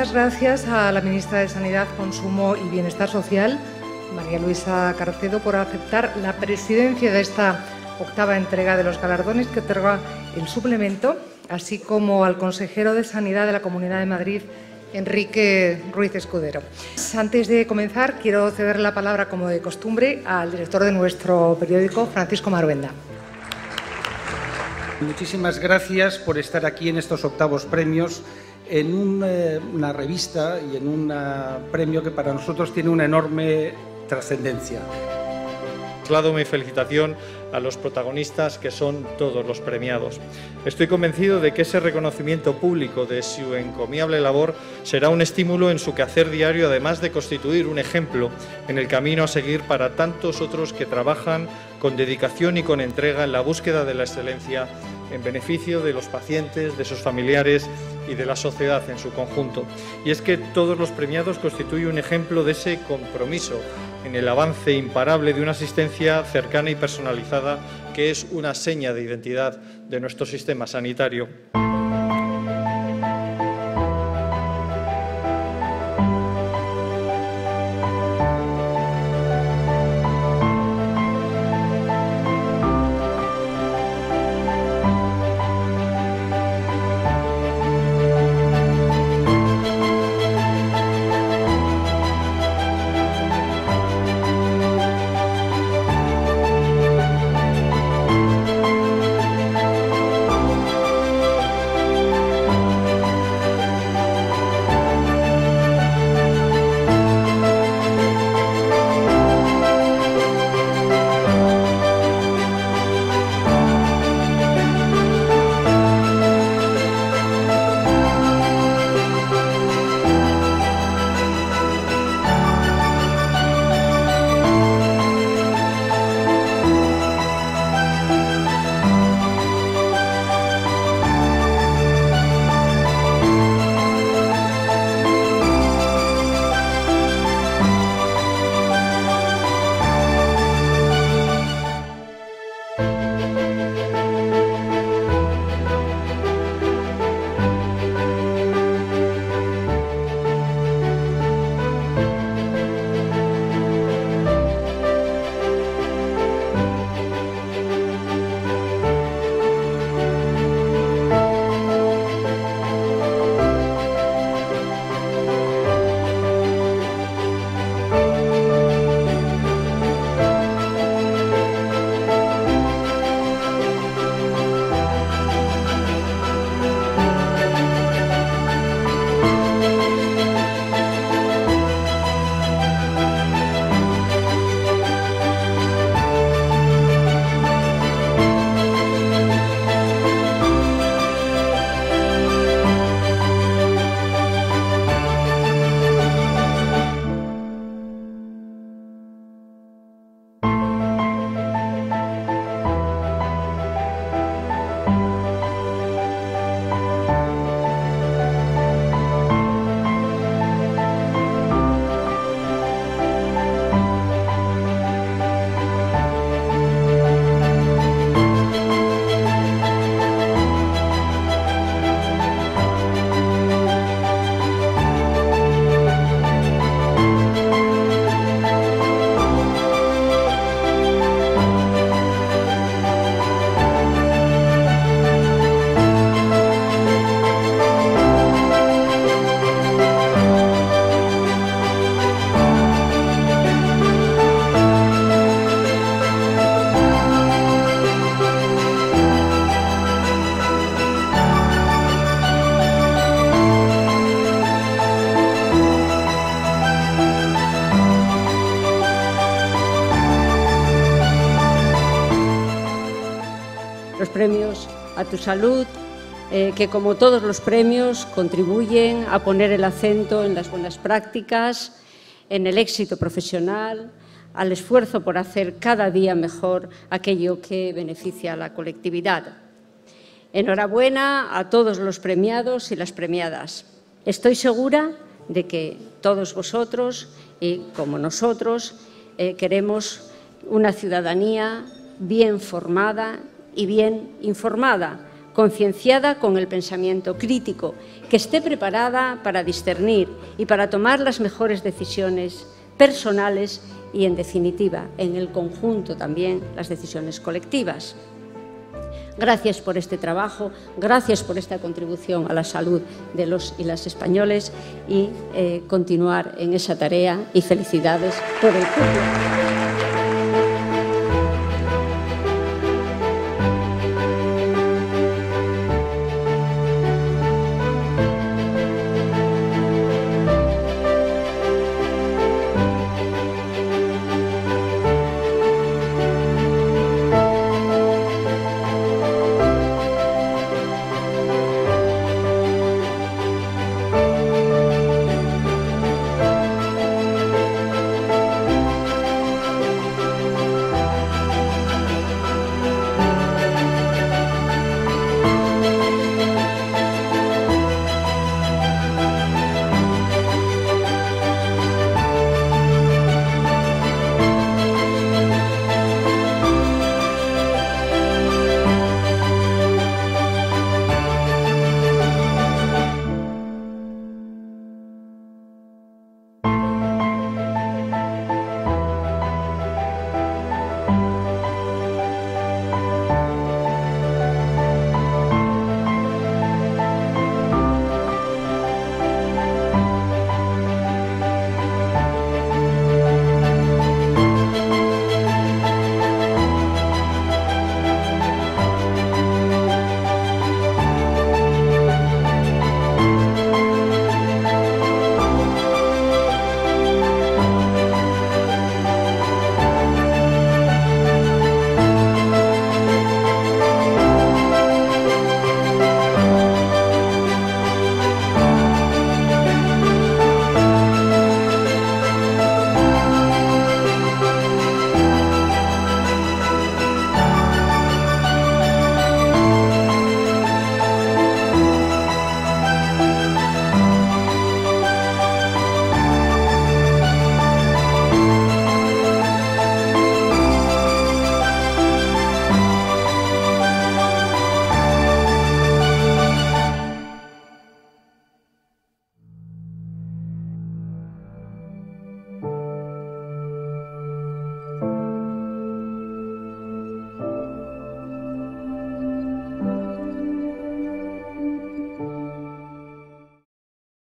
muchas gracias a la ministra de Sanidad, Consumo y Bienestar Social, María Luisa Carcedo, por aceptar la presidencia de esta octava entrega de los galardones que otorga el suplemento, así como al consejero de Sanidad de la Comunidad de Madrid, Enrique Ruiz Escudero. Antes de comenzar, quiero ceder la palabra, como de costumbre, al director de nuestro periódico, Francisco Maruenda. Muchísimas gracias por estar aquí en estos octavos premios, en una revista y en un premio que para nosotros tiene una enorme trascendencia. Traslado mi felicitación a los protagonistas, que son todos los premiados. Estoy convencido de que ese reconocimiento público de su encomiable labor será un estímulo en su quehacer diario, además de constituir un ejemplo en el camino a seguir para tantos otros que trabajan con dedicación y con entrega en la búsqueda de la excelencia en beneficio de los pacientes, de sus familiares y de la sociedad en su conjunto. Y es que todos los premiados constituyen un ejemplo de ese compromiso en el avance imparable de una asistencia cercana y personalizada, que es una seña de identidad de nuestro sistema sanitario. Los premios a tu salud, que como todos los premios contribuyen a poner el acento en las buenas prácticas, en el éxito profesional, al esfuerzo por hacer cada día mejor aquello que beneficia a la colectividad. Enhorabuena a todos los premiados y las premiadas. Estoy segura de que todos vosotros, como nosotros, queremos una ciudadanía bien formada y bien informada, concienciada con el pensamiento crítico, que esté preparada para discernir y para tomar las mejores decisiones personales y, en definitiva, en el conjunto también, las decisiones colectivas. Gracias por este trabajo, gracias por esta contribución a la salud de los y las españoles y continuar en esa tarea, y felicidades por el curso.